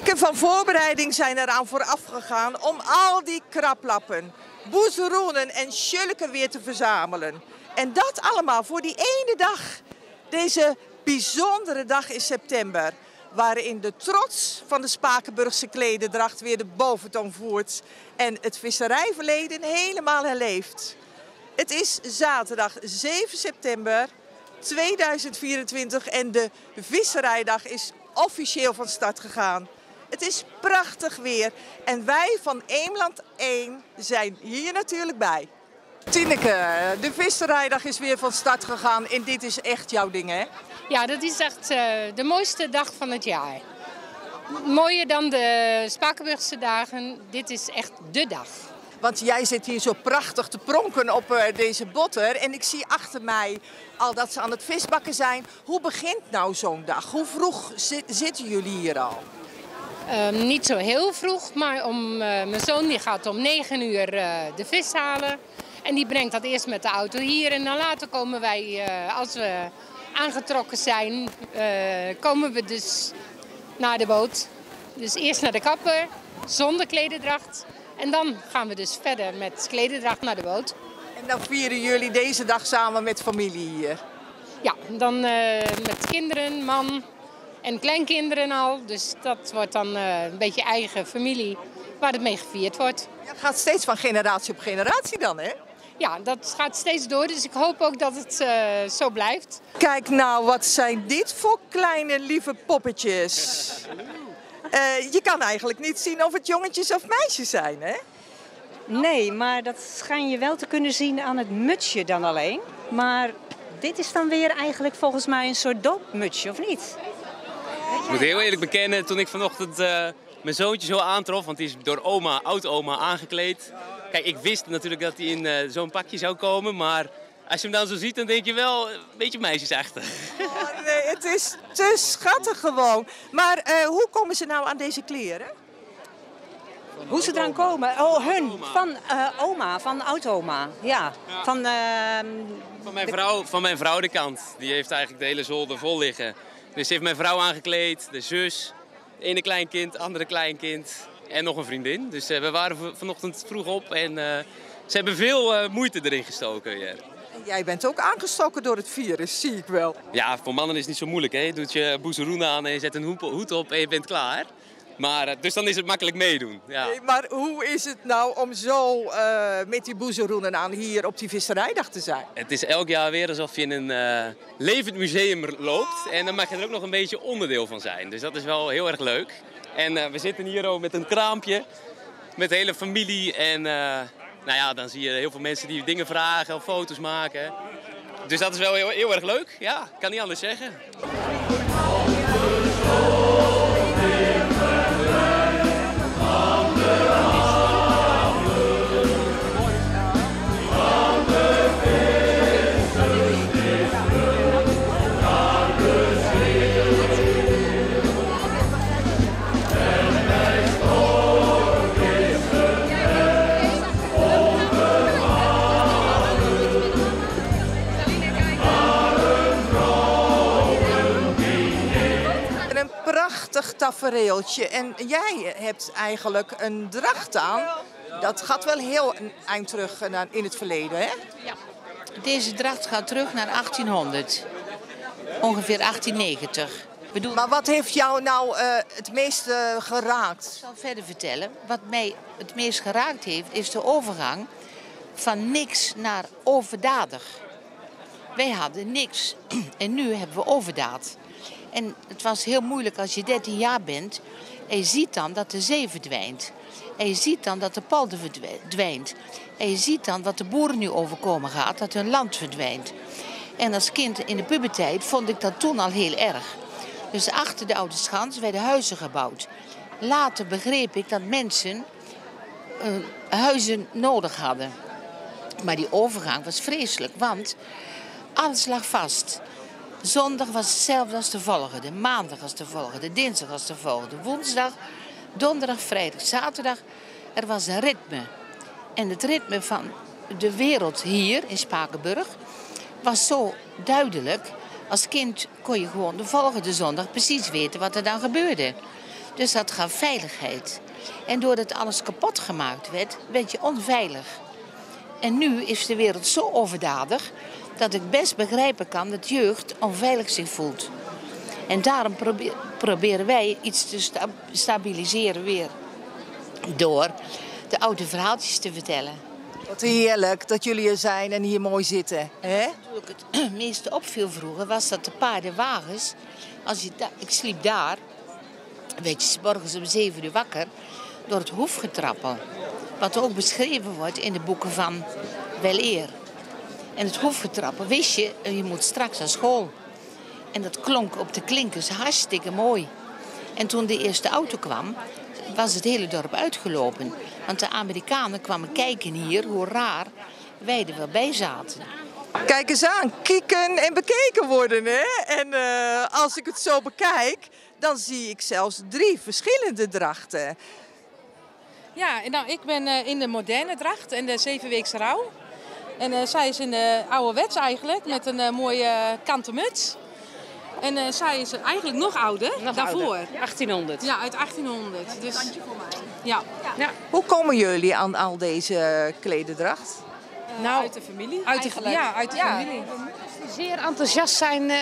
Weken van voorbereiding zijn eraan vooraf gegaan om al die kraplappen, boezeroenen en schulken weer te verzamelen. En dat allemaal voor die ene dag, deze bijzondere dag in september, waarin de trots van de Spakenburgse klededracht weer de boventoon voert en het visserijverleden helemaal herleeft. Het is zaterdag 7 september 2024 en de visserijdag is officieel van start gegaan. Het is prachtig weer en wij van Eemland 1 zijn hier natuurlijk bij. Tineke, de visserijdag is weer van start gegaan en dit is echt jouw ding, hè? Ja, dat is echt de mooiste dag van het jaar. Mooier dan de Spakenburgse dagen. Dit is echt dé dag. Want jij zit hier zo prachtig te pronken op deze botter. En ik zie achter mij al dat ze aan het visbakken zijn. Hoe begint nou zo'n dag? Hoe vroeg zitten jullie hier al? Niet zo heel vroeg, maar mijn zoon die gaat om 9 uur de vis halen. En die brengt dat eerst met de auto hier. En dan later komen wij, als we aangetrokken zijn, komen we dus naar de boot. Dus eerst naar de kapper, zonder klededracht. En dan gaan we dus verder met klededracht naar de boot. En dan vieren jullie deze dag samen met familie hier? Ja, dan met kinderen, man en kleinkinderen al. Dus dat wordt dan een beetje eigen familie waar het mee gevierd wordt. Het gaat steeds van generatie op generatie dan, hè? Ja, dat gaat steeds door. Dus ik hoop ook dat het zo blijft. Kijk nou, wat zijn dit voor kleine lieve poppetjes. Je kan eigenlijk niet zien of het jongetjes of meisjes zijn, hè? Nee, maar dat schijn je wel te kunnen zien aan het mutsje dan alleen. Maar dit is dan weer eigenlijk volgens mij een soort doopmutsje, of niet? Ik moet heel eerlijk bekennen, toen ik vanochtend mijn zoontje zo aantrof, want die is door oud-oma aangekleed. Kijk, ik wist natuurlijk dat hij in zo'n pakje zou komen, maar als je hem dan zo ziet, dan denk je wel een beetje meisjesachtig. Oh, nee, het is te schattig gewoon. Maar hoe komen ze nou aan deze kleren? Hoe ze eraan komen? Oh, hun. Van oma, van oud-oma. Ja. Van mijn vrouw de kant. Die heeft eigenlijk de hele zolder vol liggen. Dus ze heeft mijn vrouw aangekleed, de zus, het ene kleinkind, andere kleinkind en nog een vriendin. Dus we waren vanochtend vroeg op en ze hebben veel moeite erin gestoken weer. En jij bent ook aangestoken door het virus, zie ik wel. Ja, voor mannen is het niet zo moeilijk, hè. Je doet je boezeroen aan en je zet een hoed op en je bent klaar. Maar, dus dan is het makkelijk meedoen. Ja. Nee, maar hoe is het nou om zo met die boezeroenen aan hier op die visserijdag te zijn? Het is elk jaar weer alsof je in een levend museum loopt. En dan mag je er ook nog een beetje onderdeel van zijn. Dus dat is wel heel erg leuk. En we zitten hier ook met een kraampje met de hele familie. En nou ja, dan zie je heel veel mensen die dingen vragen of foto's maken. Dus dat is wel heel erg leuk. Ja, ik kan niet anders zeggen. Prachtig tafereeltje. En jij hebt eigenlijk een dracht aan. Dat gaat wel heel een eind terug in het verleden, hè? Ja. Deze dracht gaat terug naar 1800. Ongeveer 1890. Maar wat heeft jou nou het meest geraakt? Ik zal verder vertellen. Wat mij het meest geraakt heeft, is de overgang van niks naar overdadig. Wij hadden niks en nu hebben we overdaad. En het was heel moeilijk als je 13 jaar bent en je ziet dan dat de zee verdwijnt. En je ziet dan dat de polder verdwijnt. En je ziet dan wat de boeren nu overkomen gaat, dat hun land verdwijnt. En als kind in de puberteit vond ik dat toen al heel erg. Dus achter de Oude Schans werden huizen gebouwd. Later begreep ik dat mensen huizen nodig hadden. Maar die overgang was vreselijk, want alles lag vast. Zondag was hetzelfde als de volgende, maandag als de volgende, dinsdag als de volgende, woensdag, donderdag, vrijdag, zaterdag. Er was een ritme. En het ritme van de wereld hier in Spakenburg was zo duidelijk. Als kind kon je gewoon de volgende zondag precies weten wat er dan gebeurde. Dus dat gaf veiligheid. En doordat alles kapot gemaakt werd je onveilig. En nu is de wereld zo overdadig dat ik best begrijpen kan dat jeugd onveilig zich voelt. En daarom proberen wij iets te stabiliseren weer. Door de oude verhaaltjes te vertellen. Wat heerlijk dat jullie er zijn en hier mooi zitten. Hè? Natuurlijk het meeste opviel vroeger was dat de paardenwagens, ik sliep daar, weet je, 's morgens om 7 uur wakker, door het hoefgetrappel. Wat ook beschreven wordt in de boeken van weleer. En het hoefgetrappel, wist je, je moet straks naar school. En dat klonk op de klinkers hartstikke mooi. En toen de eerste auto kwam, was het hele dorp uitgelopen. Want de Amerikanen kwamen kijken hier hoe raar wij er wel bij zaten. Kijk eens aan, kieken en bekeken worden. Hè? En als ik het zo bekijk, dan zie ik zelfs 3 verschillende drachten. Ja, nou, ik ben in de moderne dracht en de 7-weekse rouw. En zij is in de ouderwets eigenlijk, met een mooie kanten muts. En zij is eigenlijk nog ouder, daarvoor. Ouder. 1800. Ja, uit 1800. Dus, ja. Hoe komen jullie aan al deze klederdracht? Nou, uit de familie. Uit de familie. Zeer enthousiast zijn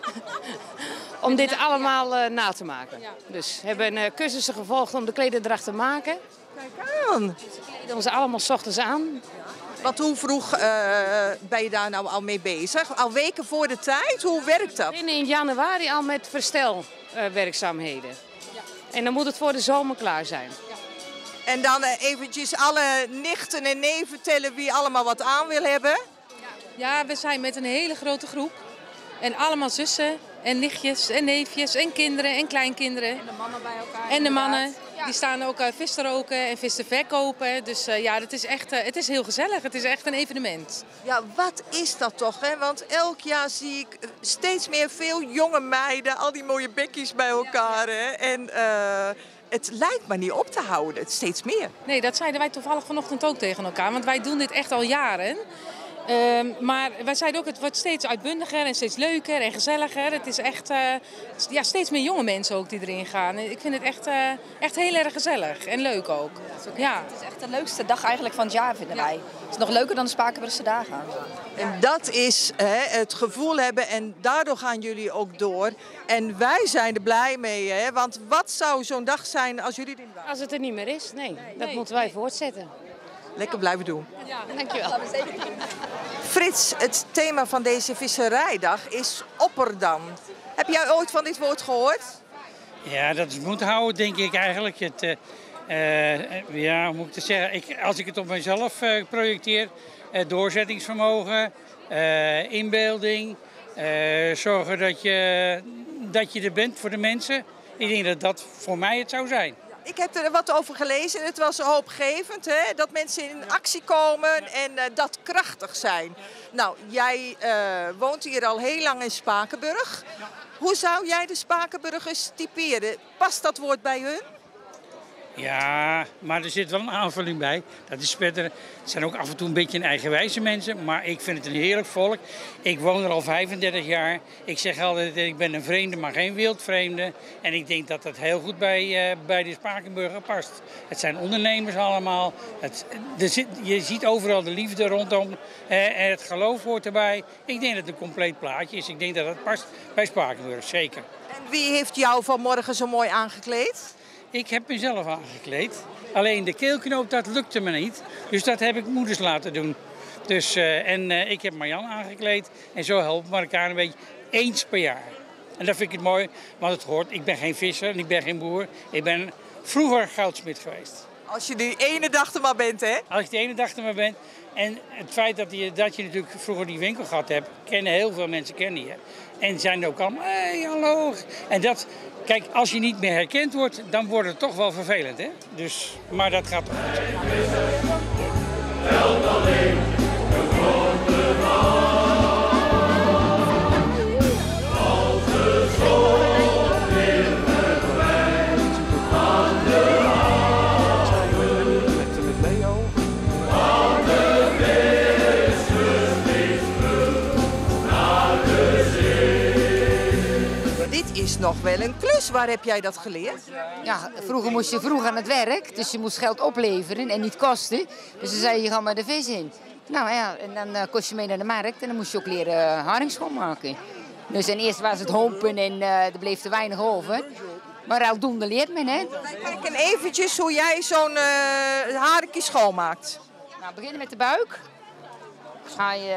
om dit allemaal na te maken. Ja. Dus we hebben cursussen gevolgd om de klederdracht te maken. Kijk aan. We kleden ons allemaal 's ochtends aan. Want hoe vroeg ben je daar nou al mee bezig? Al weken voor de tijd? Hoe werkt dat? In januari al met verstelwerkzaamheden. En dan moet het voor de zomer klaar zijn. En dan eventjes alle nichten en neven tellen wie allemaal wat aan wil hebben. Ja, we zijn met een hele grote groep. En allemaal zussen en nichtjes en neefjes en kinderen en kleinkinderen. En de mannen bij elkaar. En de mannen. Die staan ook vis te roken en vis te verkopen. Dus ja, het is heel gezellig. Het is echt een evenement. Ja, wat is dat toch? Hè? Want elk jaar zie ik steeds meer veel jonge meiden, al die mooie bekkies bij elkaar. Hè? En het lijkt maar niet op te houden, het steeds meer. Nee, dat zeiden wij toevallig vanochtend ook tegen elkaar. Want wij doen dit echt al jaren. Maar wij zeiden ook, het wordt steeds uitbundiger en steeds leuker en gezelliger. Het is echt steeds meer jonge mensen ook die erin gaan. Ik vind het echt heel erg gezellig en leuk ook. Ja. Het is echt de leukste dag eigenlijk van het jaar, vinden wij. Het is nog leuker dan de Spakenburgse dagen. En dat is het gevoel hebben en daardoor gaan jullie ook door. En wij zijn er blij mee, hè? Want wat zou zo'n dag zijn als jullie dit waren? Als het er niet meer is, dat moeten wij voortzetten. Lekker blijven doen. Ja, dankjewel. Frits, het thema van deze visserijdag is Opperdam. Heb jij ooit van dit woord gehoord? Ja, dat is moeten houden, denk ik eigenlijk. Hoe moet ik het zeggen? Als ik het op mezelf projecteer, doorzettingsvermogen, inbeelding, zorgen dat je er bent voor de mensen. Ik denk dat dat voor mij het zou zijn. Ik heb er wat over gelezen. Het was hoopgevend, hè? Dat mensen in actie komen en dat krachtig zijn. Nou, jij woont hier al heel lang in Spakenburg. Hoe zou jij de Spakenburgers typeren? Past dat woord bij hun? Ja, maar er zit wel een aanvulling bij. Dat is verder. Het zijn ook af en toe een beetje een eigenwijze mensen. Maar ik vind het een heerlijk volk. Ik woon er al 35 jaar. Ik zeg altijd, ik ben een vreemde, maar geen wildvreemde. En ik denk dat dat heel goed bij de Spakenburger past. Het zijn ondernemers allemaal. Je ziet overal de liefde rondom. En het geloof hoort erbij. Ik denk dat het een compleet plaatje is. Ik denk dat het past bij Spakenburg, zeker. En wie heeft jou vanmorgen zo mooi aangekleed? Ik heb mezelf aangekleed. Alleen de keelknoop, dat lukte me niet. Dus dat heb ik moeders laten doen. Dus, ik heb Marjan aangekleed. En zo helpen we elkaar een beetje eens per jaar. En dat vind ik het mooi, want het hoort. Ik ben geen visser en ik ben geen boer. Ik ben vroeger goudsmid geweest. Als je die ene dag er maar bent, hè? Als je de ene dag er maar bent. En het feit dat je natuurlijk vroeger die winkel gehad hebt. Heel veel mensen kennen je. En zijn er ook allemaal, hey, hallo. En dat... Kijk, als je niet meer herkend wordt, dan wordt het toch wel vervelend, hè? Dus, maar dat gaat toch goed. is nog wel een klus. Waar heb jij dat geleerd? Ja, vroeger moest je vroeg aan het werk, dus je moest geld opleveren en niet kosten. Dus dan zei je, ga maar de vis in. Nou ja, en dan kost je mee naar de markt en dan moest je ook leren haring schoonmaken. Dus en eerst was het hompen en er bleef te weinig over. Maar aldoende leert men, hè. Wij kijken eventjes hoe jij zo'n haringje schoonmaakt. Nou, beginnen met de buik. Ga je...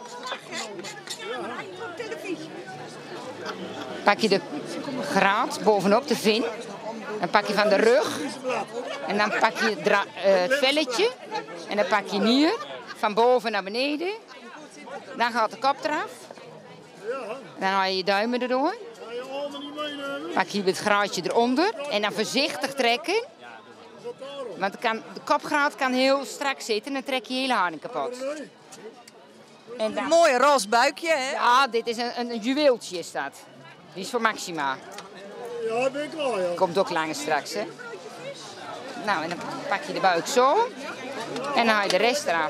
Pak je de graat bovenop, de vin. Dan pak je van de rug. En dan pak je het velletje. En dan pak je hier, van boven naar beneden. Dan gaat de kop eraf. Dan haal je je duimen erdoor. Pak je het graatje eronder. En dan voorzichtig trekken. Want de kopgraat kan heel strak zitten en dan trek je hele haring kapot. En dan... Een mooi roze buikje, hè? Ja, dit is een juweeltje is dat. Die is voor Maxima. Ja, ben ik klaar, ja. Komt ook langer straks, hè. Nou, en dan pak je de buik zo. En dan haal je de rest eraf.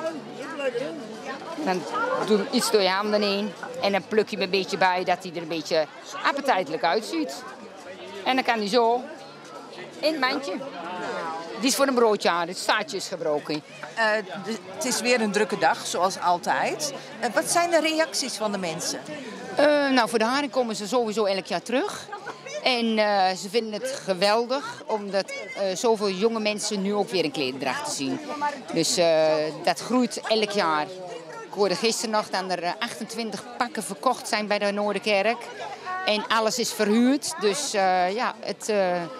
Dan doe je iets door je handen heen. En dan pluk je hem een beetje bij dat hij er een beetje appetijtelijk uitziet. En dan kan hij zo in het mandje. Die is voor een broodje aan, het staartje is gebroken. Het is weer een drukke dag, zoals altijd. Wat zijn de reacties van de mensen? Nou, voor de haring komen ze sowieso elk jaar terug. En ze vinden het geweldig, omdat zoveel jonge mensen nu ook weer een klederdracht te zien. Dus dat groeit elk jaar. Ik hoorde gisteren nog dat er 28 pakken verkocht zijn bij de Noorderkerk. En alles is verhuurd, dus ja, het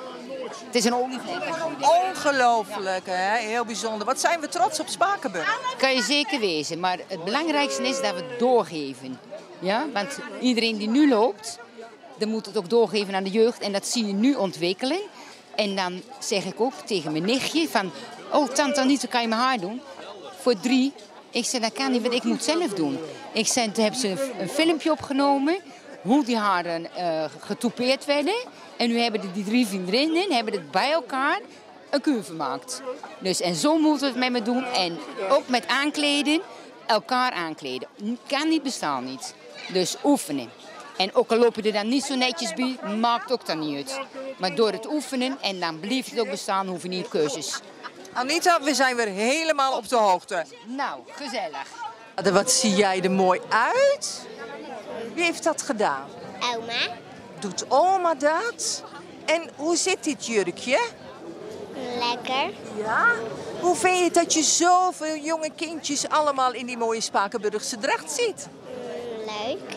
is een olievlek. Ongelooflijk, hè? Heel bijzonder. Wat zijn we trots op Spakenburg. Kan je zeker wezen, maar het belangrijkste is dat we het doorgeven. Ja? Want iedereen die nu loopt, dan moet het ook doorgeven aan de jeugd. En dat zie je nu ontwikkelen. En dan zeg ik ook tegen mijn nichtje van... Oh, tante Anita, kan je mijn haar doen? Voor 3. Ik zei, dat kan niet, want ik moet het zelf doen. Ik zei, toen hebben ze een filmpje opgenomen... hoe die haren getoupeerd werden. En nu hebben die 3 vriendinnen hebben het bij elkaar een kuur gemaakt. Dus, en zo moeten we het met me doen. En ook met aankleden, elkaar aankleden. Kan niet, bestaan niet. Dus oefenen. En ook al lopen er dan niet zo netjes bij, maakt ook dan niet uit. Maar door het oefenen en dan blijft het ook bestaan, hoeven niet keuzes. Anita, we zijn weer helemaal op de hoogte. Nou, gezellig. Wat zie jij er mooi uit? Wie heeft dat gedaan? Oma. Doet oma dat? En hoe zit dit jurkje? Lekker. Ja? Hoe vind je het dat je zoveel jonge kindjes allemaal in die mooie Spakenburgse dracht ziet? Leuk.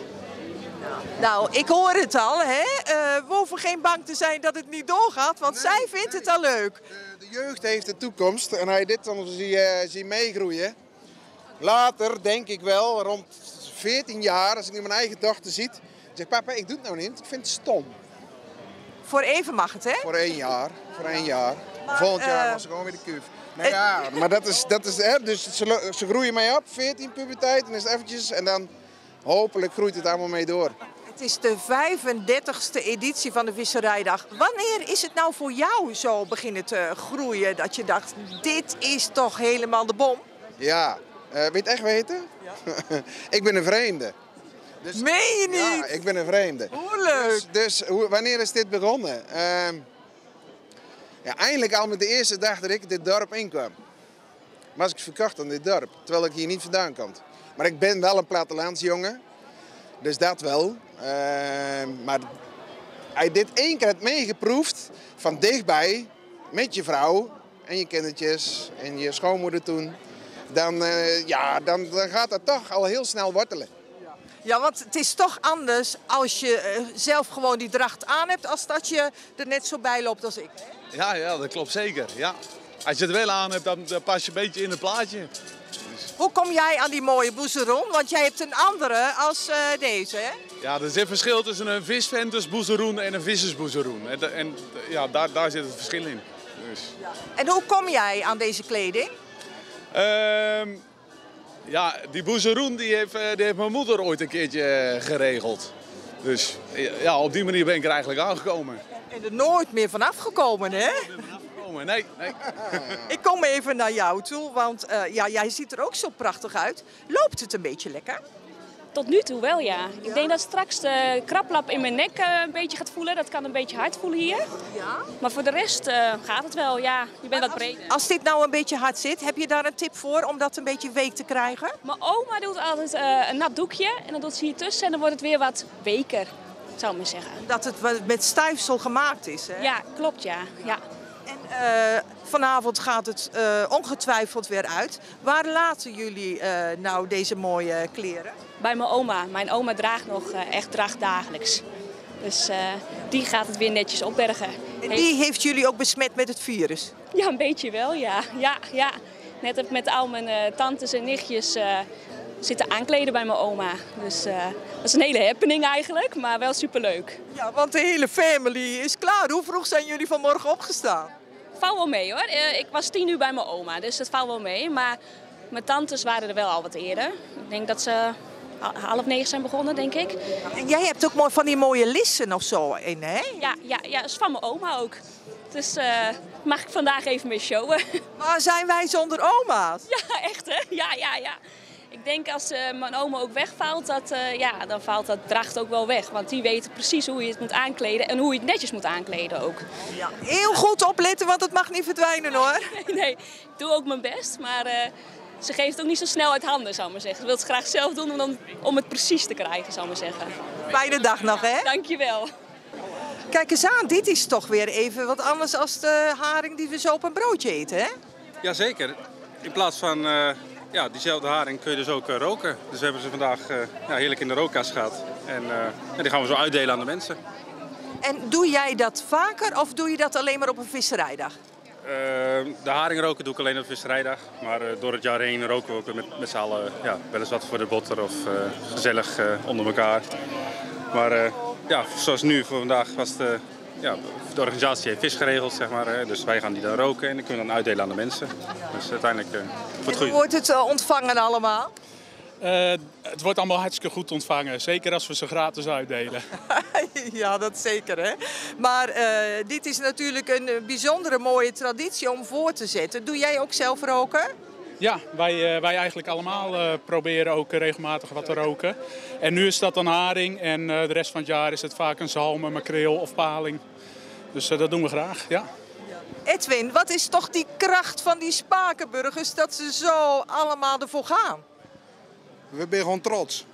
Nou, ik hoor het al, hè? We hoeven geen bang te zijn dat het niet doorgaat, want zij vindt het al leuk. De jeugd heeft de toekomst en als je dit dan zie meegroeien. Later denk ik wel, rond 14 jaar, als ik nu mijn eigen dochter ziet, zeg papa, ik doe het nou niet, ik vind het stom. Voor even mag het, hè? Voor 1 jaar, Maar, volgend jaar was ze gewoon weer de kuf. Nou ja, maar dat is hè, dus ze groeien mee op, 14 puberteit, dan is het eventjes en dan hopelijk groeit het allemaal mee door. Het is de 35e editie van de Visserijdag. Wanneer is het nou voor jou zo beginnen te groeien dat je dacht, dit is toch helemaal de bom? Ja, wil je het echt weten? Ja. Ik ben een vreemde. Dus, meen je niet? Ja, ik ben een vreemde. Hoe leuk! Dus wanneer is dit begonnen? Ja, eindelijk al met de eerste dag dat ik dit dorp inkwam. Was ik verkocht aan dit dorp, terwijl ik hier niet vandaan kom. Maar ik ben wel een plattelandsjongen, dus dat wel. Maar als je dit 1 keer hebt meegeproefd, van dichtbij, met je vrouw en je kindertjes en je schoonmoeder toen, dan gaat dat toch al heel snel wortelen. Ja, want het is toch anders als je zelf gewoon die dracht aan hebt, als dat je er net zo bij loopt als ik. Ja, dat klopt zeker. Ja. Als je het wel aan hebt, dan pas je een beetje in het plaatje. Hoe kom jij aan die mooie boezeroen? Want jij hebt een andere als deze, hè? Ja, er zit verschil tussen een visventersboezeroen en een vissersboezeroen. En ja, daar zit het verschil in. Dus. Ja. En hoe kom jij aan deze kleding? Ja, die boezeroen die heeft mijn moeder ooit een keertje geregeld. Dus ja, op die manier ben ik er eigenlijk aangekomen. En er nooit meer vanaf gekomen, hè? Nee. Ik kom even naar jou toe, want jij ziet er ook zo prachtig uit. Loopt het een beetje lekker? Tot nu toe wel, ja. Ik denk dat straks de kraplap in mijn nek een beetje gaat voelen. Dat kan een beetje hard voelen hier. Ja? Maar voor de rest gaat het wel, ja. Je bent wat breder. Als dit nou een beetje hard zit, heb je daar een tip voor om dat een beetje week te krijgen? Mijn oma doet altijd een nat doekje en dan doet ze hier tussen en dan wordt het weer wat weker, zou ik maar zeggen. Dat het met stijfsel gemaakt is, hè? Ja, klopt, ja. En vanavond gaat het ongetwijfeld weer uit. Waar laten jullie nou deze mooie kleren? Bij mijn oma. Mijn oma draagt nog draagt dagelijks. Dus die gaat het weer netjes opbergen. En die heeft jullie ook besmet met het virus? Ja, een beetje wel, ja. Ja. Net heb ik met al mijn tantes en nichtjes zitten aankleden bij mijn oma. Dus dat is een hele happening eigenlijk, maar wel superleuk. Ja, want de hele family is klaar. Hoe vroeg zijn jullie vanmorgen opgestaan? Valt wel mee hoor. Ik was 10 uur bij mijn oma, dus dat valt wel mee. Maar mijn tantes waren er wel al wat eerder. Ik denk dat ze 8:30 zijn begonnen, denk ik. En jij hebt ook van die mooie lissen of zo in, hè? Ja, dat is van mijn oma ook. Dus mag ik vandaag even mee showen. Maar zijn wij zonder oma's? Ja, echt hè? Ja. Ik denk als mijn oma ook wegvalt, dan valt dat dracht ook wel weg. Want die weten precies hoe je het moet aankleden en hoe je het netjes moet aankleden ook. Ja, heel goed opletten, want het mag niet verdwijnen hoor. Nee, ik doe ook mijn best, maar ze geeft het ook niet zo snel uit handen, zou ik maar zeggen. Ze wil het graag zelf doen om het precies te krijgen, zou ik maar zeggen. Fijne dag nog, hè? Dankjewel. Kijk eens aan, dit is toch weer even wat anders dan de haring die we zo op een broodje eten, hè? Jazeker. In plaats van diezelfde haring kun je dus ook roken. Dus we hebben ze vandaag heerlijk in de rookkast gehad. En die gaan we zo uitdelen aan de mensen. En doe jij dat vaker of doe je dat alleen maar op een visserijdag? De haring roken doe ik alleen op visserijdag. Maar door het jaar heen roken we ook met z'n allen wel eens wat voor de botter of gezellig onder elkaar. Maar zoals nu voor vandaag was de organisatie heeft vis geregeld, zeg maar. Dus wij gaan die dan roken en dan kunnen we dan uitdelen aan de mensen. Dus uiteindelijk voor het goede. Hoe wordt het ontvangen allemaal? Het wordt allemaal hartstikke goed ontvangen. Zeker als we ze gratis uitdelen. Ja, dat zeker hè. Maar dit is natuurlijk een bijzondere mooie traditie om voor te zetten. Doe jij ook zelf roken? Ja, wij eigenlijk allemaal proberen ook regelmatig wat te roken. En nu is dat dan haring en de rest van het jaar is het vaak een zalm, een makreel of paling. Dus dat doen we graag, ja. Edwin, wat is toch die kracht van die Spakenburgers dat ze zo allemaal ervoor gaan? We zijn gewoon trots.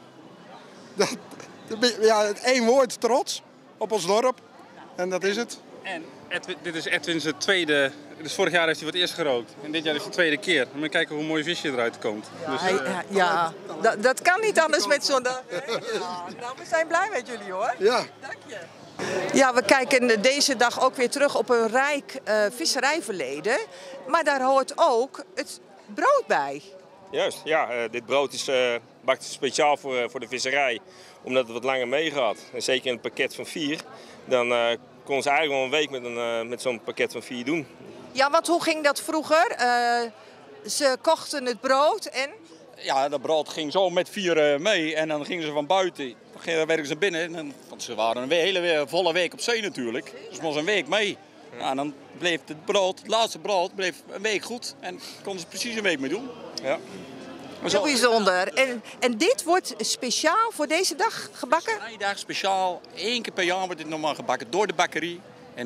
Het één woord, trots, op ons dorp. En dat is het. En dit is Edwin's tweede. Dus vorig jaar heeft hij voor het eerst gerookt. En dit jaar is de tweede keer. Dan moet je kijken hoe mooi visje eruit komt. Dat kan niet anders met zo'n dag. Nou, we zijn blij met jullie hoor. Ja. Dank je. Ja, we kijken deze dag ook weer terug op een rijk visserijverleden. Maar daar hoort ook het brood bij. Juist, ja. Dit brood is speciaal voor de visserij. Omdat het wat langer meegaat. En zeker in een pakket van 4. Dan kon ze eigenlijk wel een week met zo'n pakket van 4 doen. Ja, want hoe ging dat vroeger? Ze kochten het brood en... Ja, dat brood ging zo met 4 mee en dan gingen ze van buiten. Dan werkten ze binnen, want ze waren een hele volle week op zee natuurlijk. Dus het was een week mee. Ja, en dan bleef het laatste brood bleef een week goed en konden ze precies een week mee doen. Ja. Heel bijzonder. En dit wordt speciaal voor deze dag gebakken? Vrijdag speciaal. 1 keer per jaar wordt dit normaal gebakken door de bakkerie. En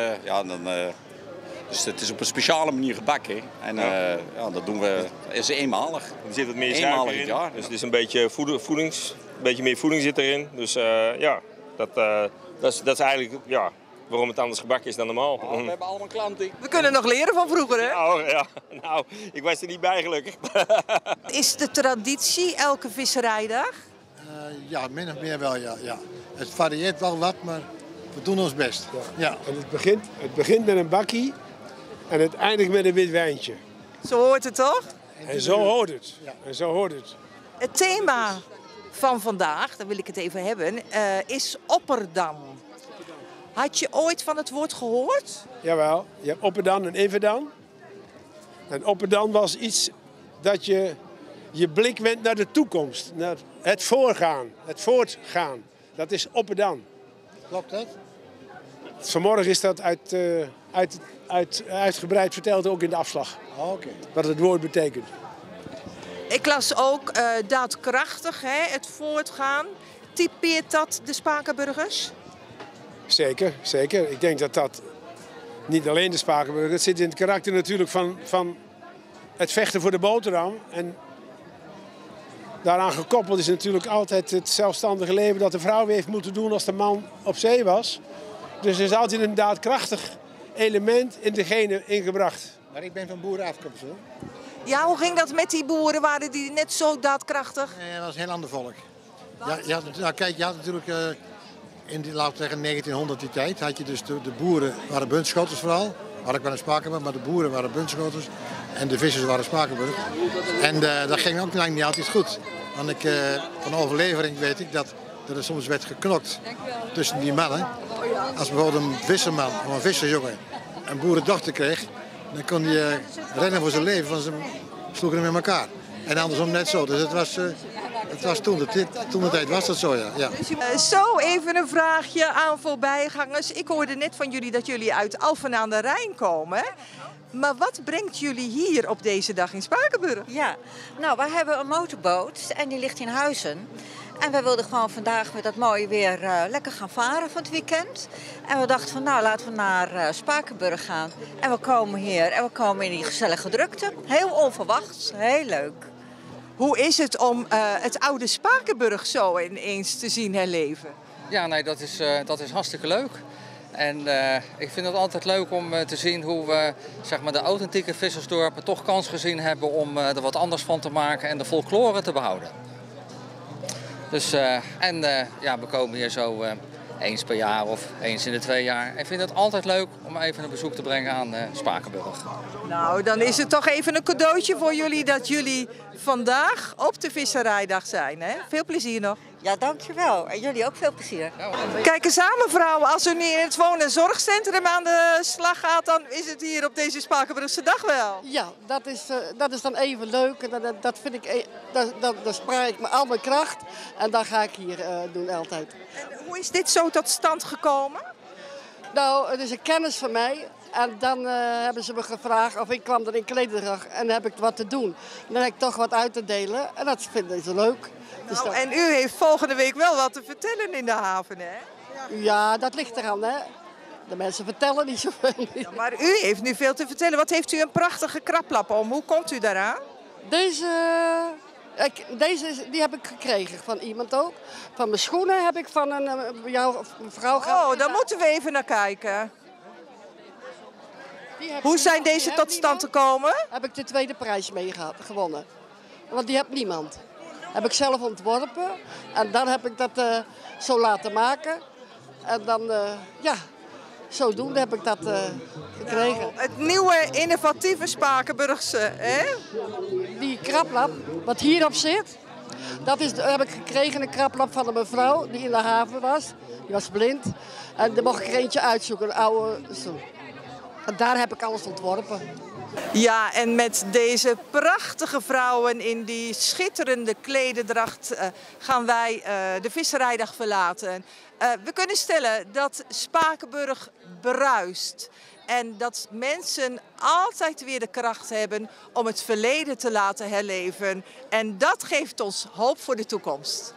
dus het is op een speciale manier gebakken. En dat doen we, is eenmalig. Er zit wat meer suiker in. Jaar. Dus het is een beetje een beetje meer voeding zit erin. Dus dat is eigenlijk waarom het anders gebakken is dan normaal. Ja, we hebben allemaal klanten. We kunnen nog leren van vroeger, hè? Nou, ik was er niet bij gelukkig. Is de traditie elke visserijdag? Ja, min of meer wel, ja. Het varieert wel wat, maar we doen ons best. Ja. En het begint met een bakkie en het eindigt met een wit wijntje. Zo hoort het toch? En zo hoort het. Ja. En zo hoort het. Het thema van vandaag, daar wil ik het even hebben, is Opperdam. Had je ooit van het woord gehoord? Jawel, je hebt Opperdam en Everdam. En Opperdam was iets dat je blik wendt naar de toekomst. Naar het voorgaan, het voortgaan. Dat is Opperdam. Klopt dat? Vanmorgen is dat uitgebreid verteld, ook in de afslag. Oké. Wat het woord betekent. Ik las ook daadkrachtig, hè, het voortgaan. Typeert dat de Spakenburgers? Zeker, zeker. Ik denk dat niet alleen de Spakenburgers, het zit in het karakter natuurlijk van het vechten voor de boterham. En daaraan gekoppeld is natuurlijk altijd het zelfstandige leven dat de vrouw heeft moeten doen als de man op zee was. Dus er is altijd een daadkrachtig element in de genen ingebracht. Maar ik ben van boerenafkomst hoor. Ja, hoe ging dat met die boeren? Waren die net zo daadkrachtig? Nee, dat was een heel ander volk. Ja, kijk, je had natuurlijk in die, laten we zeggen 1900 die tijd, had je dus de boeren waren buntschoters vooral. Had ik wel een Spakenburg, maar de boeren waren buntschoters en de vissers waren Spakenburg. En dat ging ook lang niet altijd goed. Want van overlevering weet ik dat er soms werd geknokt tussen die mannen. Als bijvoorbeeld een visserman of een vissersjongen een boerendochter kreeg, dan kon hij rennen voor zijn leven, want ze sloegen hem in elkaar. En andersom net zo. Dus het was toen de tijd was dat zo, ja. Zo even een vraagje aan voorbijgangers. Ik hoorde net van jullie dat jullie uit Alphen aan de Rijn komen. Maar wat brengt jullie hier op deze dag in Spakenburg? Ja, nou, wij hebben een motorboot en die ligt in Huizen. En wij wilden gewoon vandaag met dat mooie weer lekker gaan varen van het weekend. En we dachten van nou, laten we naar Spakenburg gaan. En we komen hier en we komen in die gezellige drukte. Heel onverwachts, heel leuk. Hoe is het om het oude Spakenburg zo ineens te zien herleven? Ja, nee, dat is hartstikke leuk. En ik vind het altijd leuk om te zien hoe we zeg maar, de authentieke vissersdorpen toch kans gezien hebben om er wat anders van te maken en de folklore te behouden. Dus, we komen hier zo eens per jaar of eens in de 2 jaar. En ik vind het altijd leuk om even een bezoek te brengen aan Spakenburg. Nou, dan is het toch even een cadeautje voor jullie dat jullie vandaag op de visserijdag zijn. Hè? Veel plezier nog. Ja, dankjewel. En jullie ook veel plezier. Kijk eens aan mevrouw, als u nu in het woon- en zorgcentrum aan de slag gaat, dan is het hier op deze Spakenburgse dag wel. Ja, dat is dan even leuk. En dat vind ik, dat spraak ik met al mijn kracht. En dat ga ik hier doen altijd. En hoe is dit zo tot stand gekomen? Nou, het is een kennis van mij. En dan hebben ze me gevraagd of ik kwam er in klederdracht en dan heb ik wat te doen. Dan heb ik toch wat uit te delen en dat vinden ze leuk. Dus nou, en u heeft volgende week wel wat te vertellen in de haven, hè? Ja, dat ligt eraan, hè. De mensen vertellen niet zoveel. Ja, maar u heeft nu veel te vertellen. Wat heeft u een prachtige kraplap om? Hoe komt u daaraan? Deze die heb ik gekregen van iemand ook. Van mijn schoenen heb ik van een vrouw gehad. Oh, daar moeten we even naar kijken. Hoe zijn deze tot stand gekomen? Heb ik de tweede prijs mee gewonnen. Want die heb niemand. Heb ik zelf ontworpen. En dan heb ik dat zo laten maken. En dan, zodoende heb ik dat gekregen. Nou, het nieuwe innovatieve Spakenburgse, hè? Die kraplap, wat hierop zit, dat heb ik gekregen, een kraplap van een mevrouw die in de haven was. Die was blind. En daar mocht ik er eentje uitzoeken, een oude. En daar heb ik alles ontworpen. Ja, en met deze prachtige vrouwen in die schitterende klederdracht gaan wij de visserijdag verlaten. We kunnen stellen dat Spakenburg bruist. En dat mensen altijd weer de kracht hebben om het verleden te laten herleven. En dat geeft ons hoop voor de toekomst.